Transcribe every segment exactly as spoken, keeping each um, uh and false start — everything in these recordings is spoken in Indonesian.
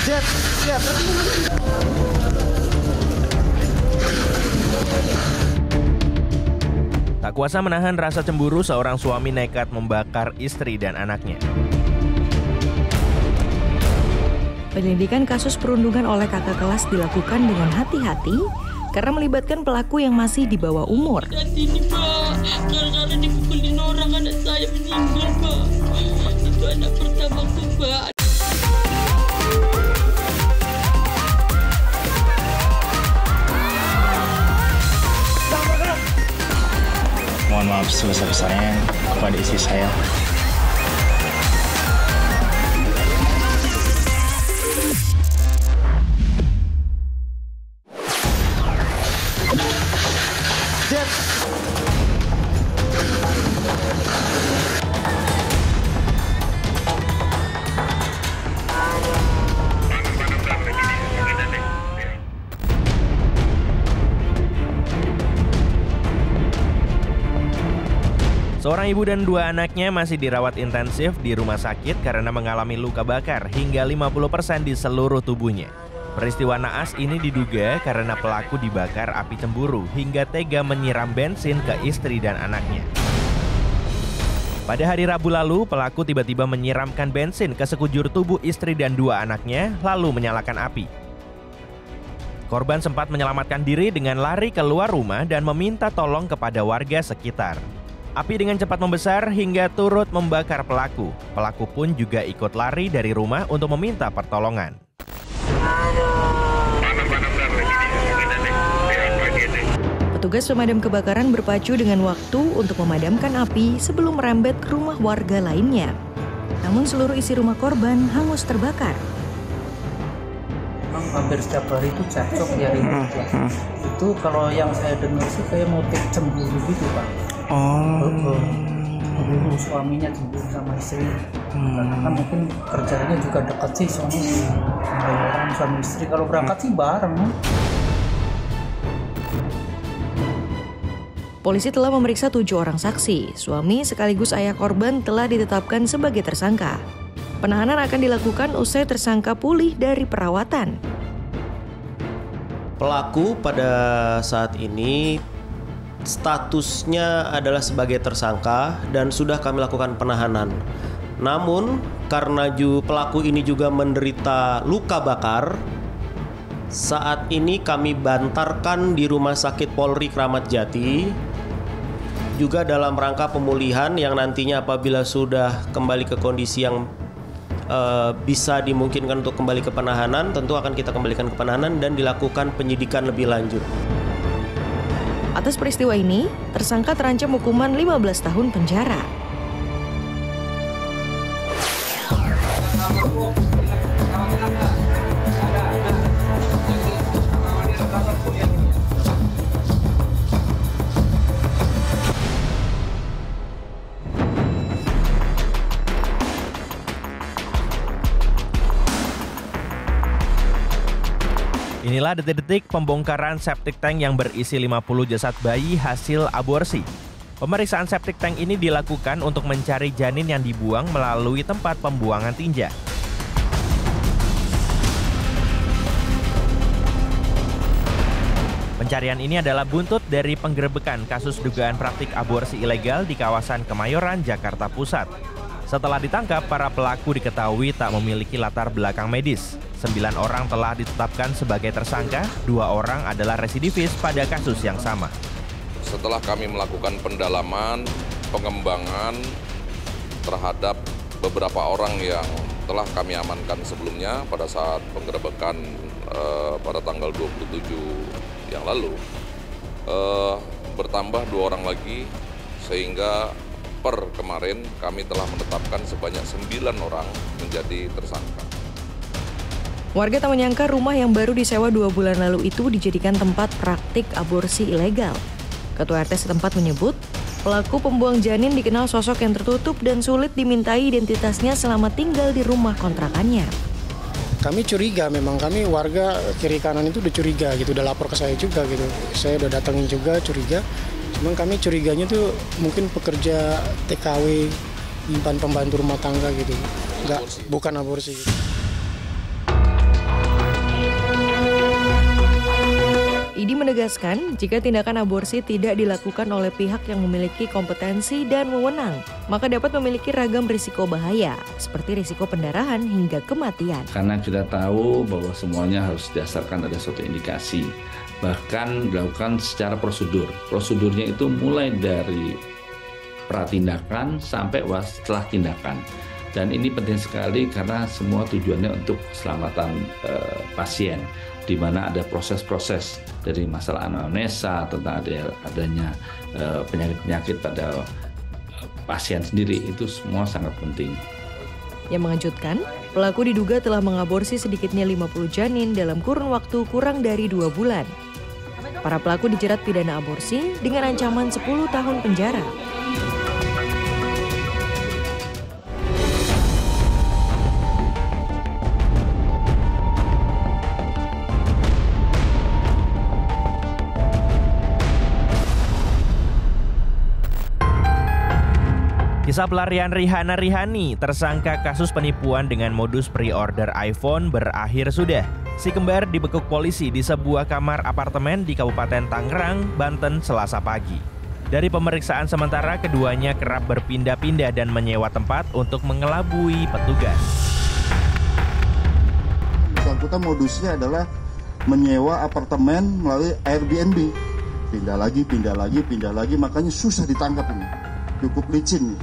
Siap, siap. Tak kuasa menahan rasa cemburu, seorang suami nekat membakar istri dan anaknya. Penyelidikan kasus perundungan oleh kakak kelas dilakukan dengan hati-hati karena melibatkan pelaku yang masih di bawah umur. Sini Pak, gara-gara dipukulin orang anak saya meninggal Pak. Itu anak pertamaku Pak. Mohon maaf sebesar-besarnya kepada istri saya. Seorang ibu dan dua anaknya masih dirawat intensif di rumah sakit karena mengalami luka bakar hingga lima puluh persen di seluruh tubuhnya. Peristiwa naas ini diduga karena pelaku dibakar api cemburu hingga tega menyiram bensin ke istri dan anaknya. Pada hari Rabu lalu, pelaku tiba-tiba menyiramkan bensin ke sekujur tubuh istri dan dua anaknya, lalu menyalakan api. Korban sempat menyelamatkan diri dengan lari keluar rumah dan meminta tolong kepada warga sekitar. Api dengan cepat membesar hingga turut membakar pelaku. Pelaku pun juga ikut lari dari rumah untuk meminta pertolongan. Petugas pemadam kebakaran berpacu dengan waktu untuk memadamkan api sebelum merembet ke rumah warga lainnya. Namun seluruh isi rumah korban hangus terbakar. Memang hampir setiap hari itu cekcok ya ribut ya. Itu kalau yang saya dengar sih kayak motif cemburu gitu Pak. Oh. Dulu suaminya cemburu sama istri. Hmm. Karena kan mungkin kerjanya juga dekat sih suami orang suami istri. Kalau berangkat sih bareng. Polisi telah memeriksa tujuh orang saksi. Suami sekaligus ayah korban telah ditetapkan sebagai tersangka. Penahanan akan dilakukan usai tersangka pulih dari perawatan. Pelaku pada saat ini statusnya adalah sebagai tersangka dan sudah kami lakukan penahanan. Namun karena ju, pelaku ini juga menderita luka bakar, saat ini kami bantarkan di Rumah Sakit Polri Kramat Jati, juga dalam rangka pemulihan yang nantinya apabila sudah kembali ke kondisi yang uh, bisa dimungkinkan untuk kembali ke penahanan, tentu akan kita kembalikan ke penahanan dan dilakukan penyidikan lebih lanjut. Atas peristiwa ini, tersangka terancam hukuman lima belas tahun penjara. Inilah detik-detik pembongkaran septic tank yang berisi lima puluh jasad bayi hasil aborsi. Pemeriksaan septic tank ini dilakukan untuk mencari janin yang dibuang melalui tempat pembuangan tinja. Pencarian ini adalah buntut dari penggerebekan kasus dugaan praktik aborsi ilegal di kawasan Kemayoran, Jakarta Pusat. Setelah ditangkap, para pelaku diketahui tak memiliki latar belakang medis. Sembilan orang telah ditetapkan sebagai tersangka, dua orang adalah residivis pada kasus yang sama. Setelah kami melakukan pendalaman, pengembangan terhadap beberapa orang yang telah kami amankan sebelumnya pada saat penggerebekan eh, pada tanggal dua puluh tujuh yang lalu, eh, bertambah dua orang lagi sehingga per kemarin kami telah menetapkan sebanyak sembilan orang menjadi tersangka. Warga tak menyangka rumah yang baru disewa dua bulan lalu itu dijadikan tempat praktik aborsi ilegal. Ketua R T setempat menyebut, pelaku pembuang janin dikenal sosok yang tertutup dan sulit dimintai identitasnya selama tinggal di rumah kontrakannya. Kami curiga, memang kami warga kiri kanan itu udah curiga gitu, udah lapor ke saya juga gitu. Saya udah datengin juga curiga, cuman kami curiganya tuh mungkin pekerja T K W, nyimpan pembantu rumah tangga gitu. Enggak, bukan aborsi gitu. I D menegaskan jika tindakan aborsi tidak dilakukan oleh pihak yang memiliki kompetensi dan wewenang, maka dapat memiliki ragam risiko bahaya, seperti risiko pendarahan hingga kematian. Karena kita tahu bahwa semuanya harus didasarkan ada suatu indikasi, bahkan dilakukan secara prosedur. Prosedurnya itu mulai dari pratindakan sampai setelah tindakan. Dan ini penting sekali karena semua tujuannya untuk keselamatan eh, pasien, di mana ada proses-proses dari masalah anamnesa tentang ada, adanya eh, penyakit-penyakit pada eh, pasien sendiri, itu semua sangat penting. Yang mengejutkan, pelaku diduga telah mengaborsi sedikitnya lima puluh janin dalam kurun waktu kurang dari dua bulan. Para pelaku dijerat pidana aborsi dengan ancaman sepuluh tahun penjara. Kisah pelarian Rihanna Rihani, tersangka kasus penipuan dengan modus pre-order iPhone, berakhir sudah. Si kembar dibekuk polisi di sebuah kamar apartemen di Kabupaten Tangerang, Banten, Selasa pagi. Dari pemeriksaan sementara, keduanya kerap berpindah-pindah dan menyewa tempat untuk mengelabui petugas. Bersangkutan modusnya adalah menyewa apartemen melalui Airbnb. Pindah lagi, pindah lagi, pindah lagi, makanya susah ditangkap ini. Cukup licin.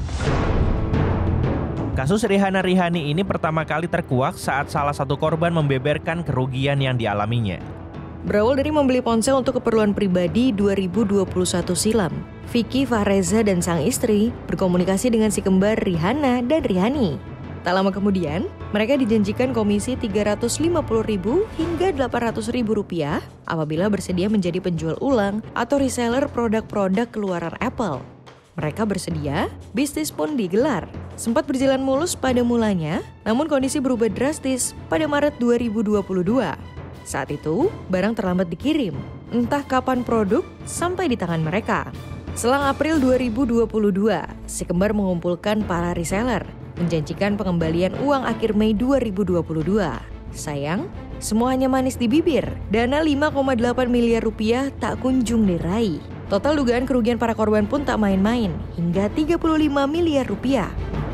Kasus Rihanna Rihani ini pertama kali terkuak saat salah satu korban membeberkan kerugian yang dialaminya. Berawal dari membeli ponsel untuk keperluan pribadi dua ribu dua puluh satu silam, Vicky Fahreza dan sang istri berkomunikasi dengan si kembar Rihanna dan Rihani. Tak lama kemudian, mereka dijanjikan komisi tiga ratus lima puluh ribu hingga delapan ratus ribu rupiah apabila bersedia menjadi penjual ulang atau reseller produk-produk keluaran Apple. Mereka bersedia, bisnis pun digelar. Sempat berjalan mulus pada mulanya, namun kondisi berubah drastis pada Maret dua ribu dua puluh dua. Saat itu, barang terlambat dikirim. Entah kapan produk sampai di tangan mereka. Selang April dua ribu dua puluh dua, si kembar mengumpulkan para reseller, menjanjikan pengembalian uang akhir Mei dua ribu dua puluh dua. Sayang, semua hanya manis di bibir. Dana lima koma delapan miliar rupiah tak kunjung diraih. Total dugaan kerugian para korban pun tak main-main, hingga tiga puluh lima miliar rupiah.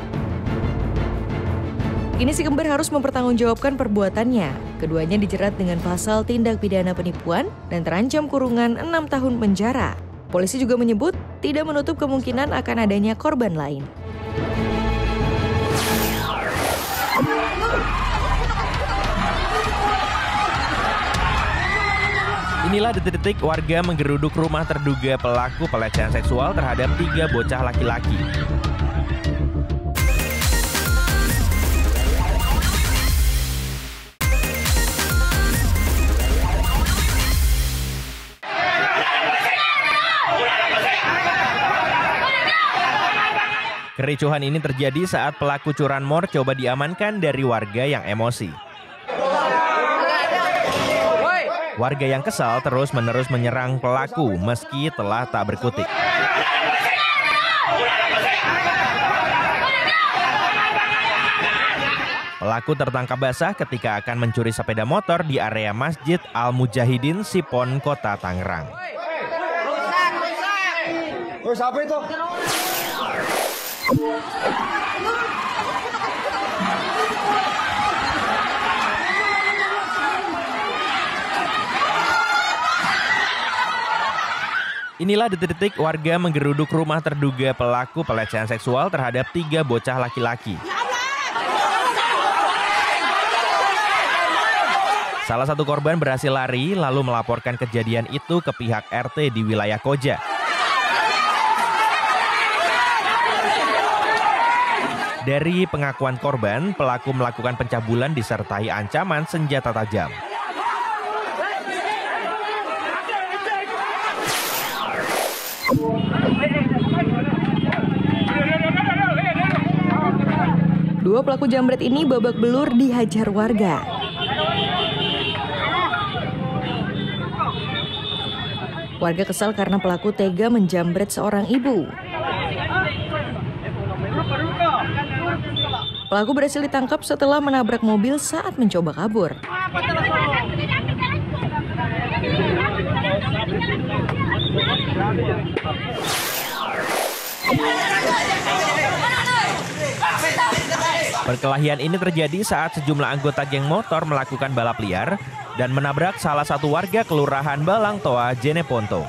Kini si kembar harus mempertanggungjawabkan perbuatannya. Keduanya dijerat dengan pasal tindak pidana penipuan dan terancam kurungan enam tahun penjara. Polisi juga menyebut tidak menutup kemungkinan akan adanya korban lain. Inilah detik-detik warga menggeruduk rumah terduga pelaku pelecehan seksual terhadap tiga bocah laki-laki. Kericuhan ini terjadi saat pelaku curanmor coba diamankan dari warga yang emosi. Warga yang kesal terus-menerus menyerang pelaku meski telah tak berkutik. Pelaku tertangkap basah ketika akan mencuri sepeda motor di area Masjid Al-Mujahidin, Sipon, Kota Tangerang. Oh, siapa itu? Inilah detik-detik warga menggeruduk rumah terduga pelaku pelecehan seksual terhadap tiga bocah laki-laki. Salah satu korban berhasil lari lalu melaporkan kejadian itu ke pihak R T di wilayah Koja. Dari pengakuan korban, pelaku melakukan pencabulan disertai ancaman senjata tajam. Dua pelaku jambret ini babak belur dihajar warga. Warga kesal karena pelaku tega menjambret seorang ibu. Pelaku berhasil ditangkap setelah menabrak mobil saat mencoba kabur. Perkelahian ini terjadi saat sejumlah anggota geng motor melakukan balap liar dan menabrak salah satu warga Kelurahan Balangtoa, Jeneponto.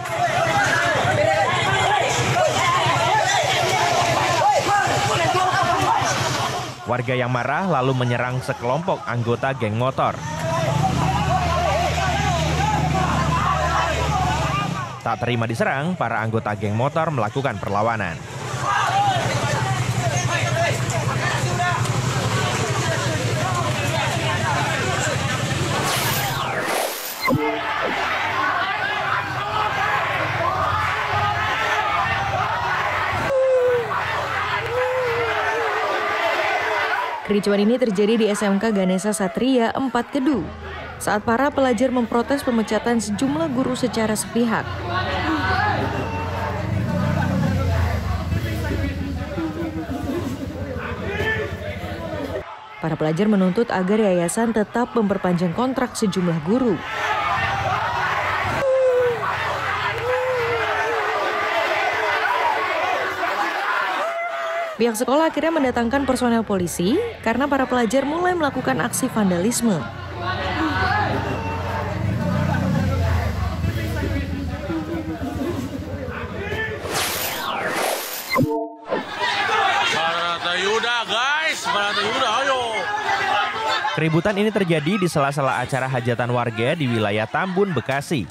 Warga yang marah lalu menyerang sekelompok anggota geng motor. Tak terima diserang, para anggota geng motor melakukan perlawanan. Kericuan ini terjadi di S M K Ganesha Satria empat Kedu saat para pelajar memprotes pemecatan sejumlah guru secara sepihak. Para pelajar menuntut agar yayasan tetap memperpanjang kontrak sejumlah guru. Pihak sekolah akhirnya mendatangkan personel polisi karena para pelajar mulai melakukan aksi vandalisme. Baratayuda guys, Baratayuda ayo. Keributan ini terjadi di sela-sela acara hajatan warga di wilayah Tambun, Bekasi.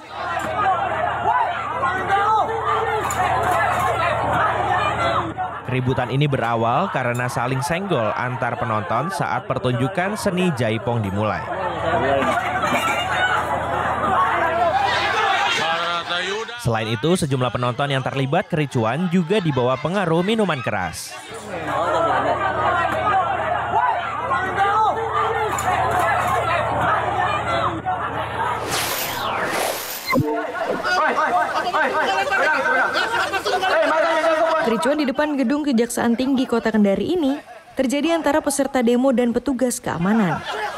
Keributan ini berawal karena saling senggol antar penonton saat pertunjukan seni jaipong dimulai. Selain itu, sejumlah penonton yang terlibat kericuan juga dibawa pengaruh minuman keras. Kericuan di depan gedung Kejaksaan Tinggi Kota Kendari ini terjadi antara peserta demo dan petugas keamanan.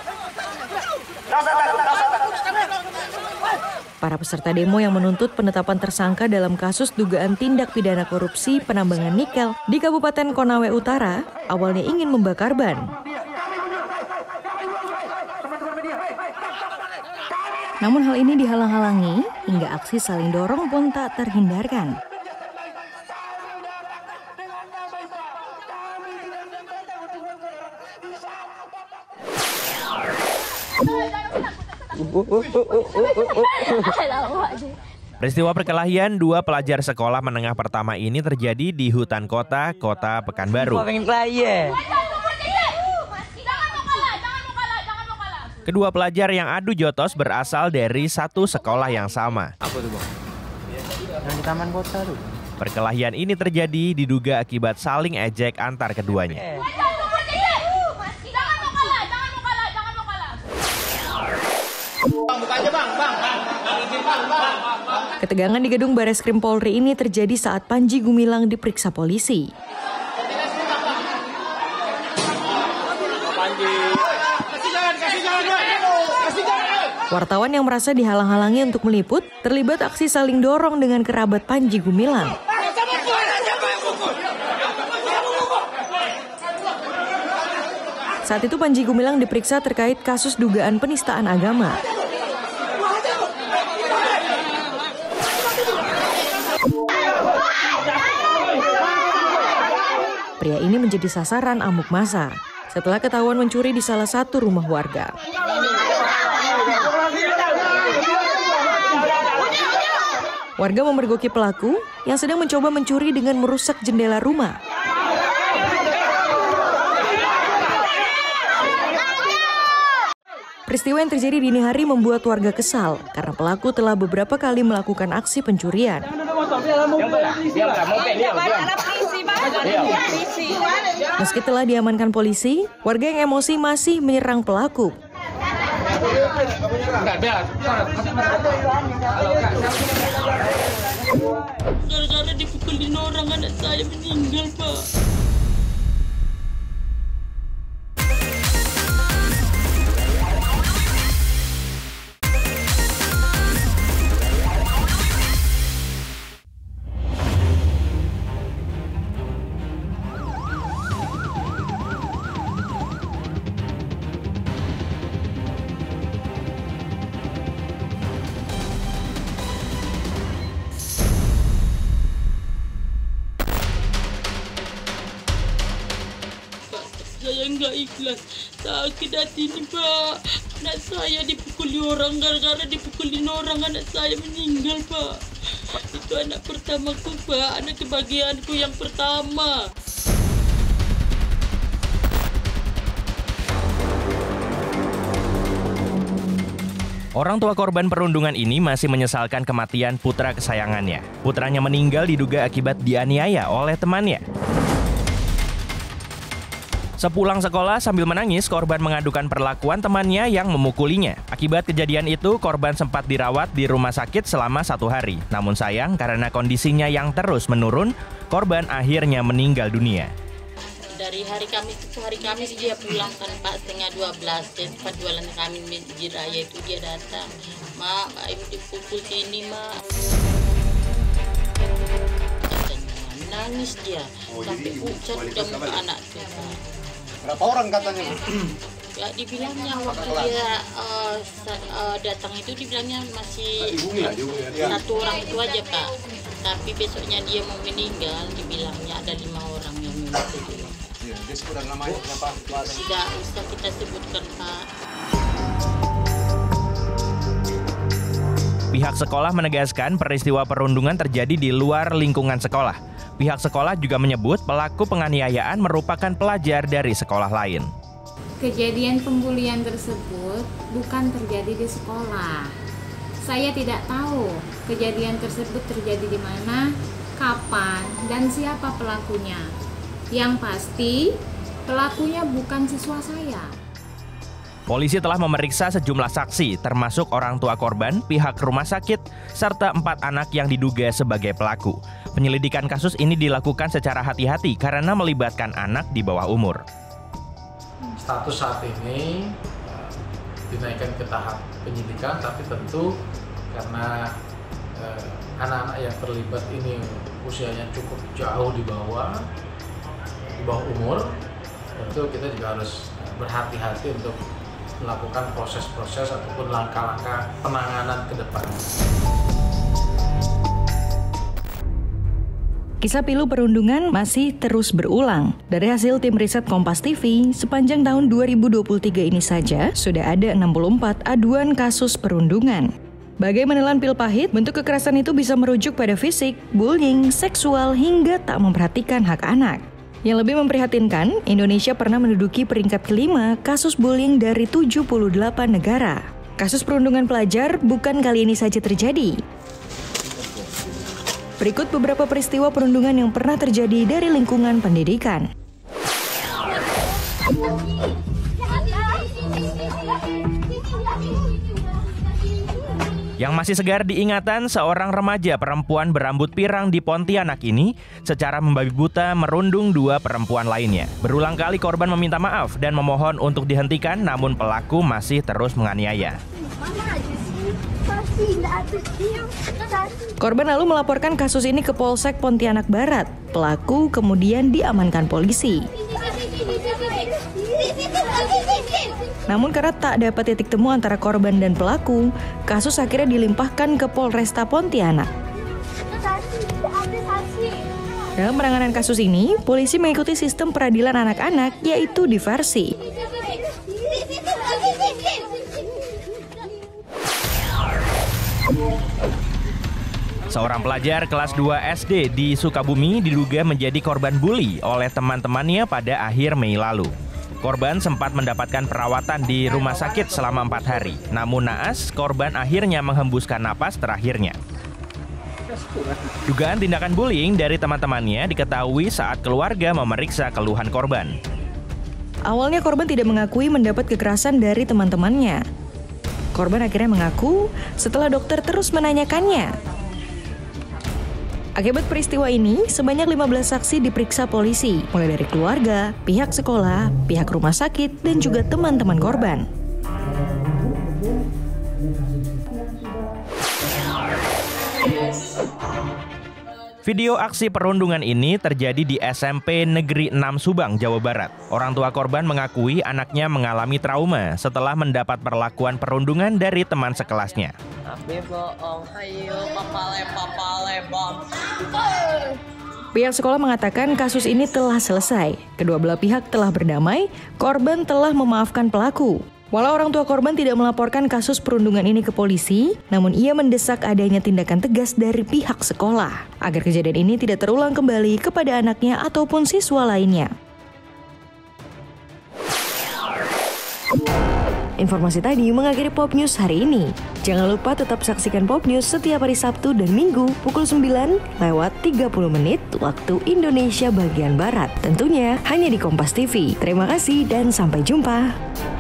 Para peserta demo yang menuntut penetapan tersangka dalam kasus dugaan tindak pidana korupsi penambangan nikel di Kabupaten Konawe Utara awalnya ingin membakar ban. Namun hal ini dihalang-halangi hingga aksi saling dorong pun tak terhindarkan. Peristiwa perkelahian dua pelajar sekolah menengah pertama ini terjadi di hutan kota, Kota Pekanbaru. Kedua pelajar yang adu jotos berasal dari satu sekolah yang sama. Apa tuh, Bang? Yang di Taman Kota tuh. Perkelahian ini terjadi diduga akibat saling ejek antar keduanya. Ketegangan di gedung Bareskrim Polri ini terjadi saat Panji Gumilang diperiksa polisi. Wartawan yang merasa dihalang-halangi untuk meliput terlibat aksi saling dorong dengan kerabat Panji Gumilang. Saat itu Panji Gumilang diperiksa terkait kasus dugaan penistaan agama. Pria ini menjadi sasaran amuk massa setelah ketahuan mencuri di salah satu rumah warga. Warga memergoki pelaku yang sedang mencoba mencuri dengan merusak jendela rumah. Peristiwa yang terjadi dini hari membuat warga kesal karena pelaku telah beberapa kali melakukan aksi pencurian. Meski telah diamankan polisi, warga yang emosi masih menyerang pelaku. Gara-gara dipukulin orang, anak saya meninggal, Pak. nggak ikhlas. Sakit hati nih Pak. Anak saya dipukuli orang, gara-gara dipukulin orang anak saya meninggal Pak. Itu anak pertamaku Pak, anak kebahagiaanku yang pertama. Orang tua korban perundungan ini masih menyesalkan kematian putra kesayangannya. Putranya meninggal diduga akibat dianiaya oleh temannya. Sepulang sekolah sambil menangis, korban mengadukan perlakuan temannya yang memukulinya. Akibat kejadian itu, korban sempat dirawat di rumah sakit selama satu hari. Namun sayang, karena kondisinya yang terus menurun, korban akhirnya meninggal dunia. Dari hari Kamis ke hari Kamis dia pulang kan Pak, setengah dua belas. Tempat jualan kami di raya itu dia datang. Mak, Mak Ibu dipukul sini Mak. Nangis dia, oh, sampai pucat udah muka anak tuh. Berapa orang katanya? Ya dibilangnya waktu dia uh, uh, datang itu dibilangnya masih ya, satu orang itu aja Pak. Tapi besoknya dia mau meninggal, dibilangnya ada lima orang yang meninggal. Ya, dia sebutkan namanya siapa? Tidak usah kita sebutkan Pak. Pihak sekolah menegaskan peristiwa perundungan terjadi di luar lingkungan sekolah. Pihak sekolah juga menyebut pelaku penganiayaan merupakan pelajar dari sekolah lain. Kejadian pembulian tersebut bukan terjadi di sekolah. Saya tidak tahu kejadian tersebut terjadi di mana, kapan, dan siapa pelakunya. Yang pasti, pelakunya bukan siswa saya. Polisi telah memeriksa sejumlah saksi, termasuk orang tua korban, pihak rumah sakit, serta empat anak yang diduga sebagai pelaku. Penyelidikan kasus ini dilakukan secara hati-hati karena melibatkan anak di bawah umur. Status saat ini uh, dinaikkan ke tahap penyidikan, tapi tentu karena uh, anak-anak yang terlibat ini usianya cukup jauh di bawah, di bawah umur, tentu kita juga harus berhati-hati untuk melakukan proses-proses ataupun langkah-langkah penanganan ke depan. Kisah pilu perundungan masih terus berulang. Dari hasil tim riset Kompas T V, sepanjang tahun dua ribu dua puluh tiga ini saja sudah ada enam puluh empat aduan kasus perundungan. Bagai menelan pil pahit, bentuk kekerasan itu bisa merujuk pada fisik, bullying, seksual, hingga tak memperhatikan hak anak. Yang lebih memprihatinkan, Indonesia pernah menduduki peringkat kelima kasus bullying dari tujuh puluh delapan negara. Kasus perundungan pelajar bukan kali ini saja terjadi. Berikut beberapa peristiwa perundungan yang pernah terjadi dari lingkungan pendidikan. Yang masih segar diingatan, seorang remaja perempuan berambut pirang di Pontianak ini secara membabi buta merundung dua perempuan lainnya. Berulang kali korban meminta maaf dan memohon untuk dihentikan, namun pelaku masih terus menganiaya. Korban lalu melaporkan kasus ini ke Polsek Pontianak Barat. Pelaku kemudian diamankan polisi. Namun karena tak dapat titik temu antara korban dan pelaku, kasus akhirnya dilimpahkan ke Polresta Pontianak. Dalam penanganan kasus ini, polisi mengikuti sistem peradilan anak-anak, yaitu diversi. Seorang pelajar kelas dua S D di Sukabumi diduga menjadi korban bully oleh teman-temannya pada akhir Mei lalu. Korban sempat mendapatkan perawatan di rumah sakit selama empat hari. Namun naas, korban akhirnya menghembuskan napas terakhirnya. Dugaan tindakan bullying dari teman-temannya diketahui saat keluarga memeriksa keluhan korban. Awalnya korban tidak mengakui mendapat kekerasan dari teman-temannya. Korban akhirnya mengaku setelah dokter terus menanyakannya. Akibat peristiwa ini, sebanyak lima belas saksi diperiksa polisi, mulai dari keluarga, pihak sekolah, pihak rumah sakit, dan juga teman-teman korban. Video aksi perundungan ini terjadi di S M P Negeri enam Subang, Jawa Barat. Orang tua korban mengakui anaknya mengalami trauma setelah mendapat perlakuan perundungan dari teman sekelasnya. Tapi bohong, ayo papale papale bom. Pihak sekolah mengatakan kasus ini telah selesai. Kedua belah pihak telah berdamai, korban telah memaafkan pelaku. Walau orang tua korban tidak melaporkan kasus perundungan ini ke polisi, namun ia mendesak adanya tindakan tegas dari pihak sekolah agar kejadian ini tidak terulang kembali kepada anaknya ataupun siswa lainnya. Informasi tadi mengakhiri Pop News hari ini. Jangan lupa tetap saksikan Pop News setiap hari Sabtu dan Minggu pukul sembilan lewat tiga puluh menit waktu Indonesia bagian Barat. Tentunya hanya di Kompas T V. Terima kasih dan sampai jumpa.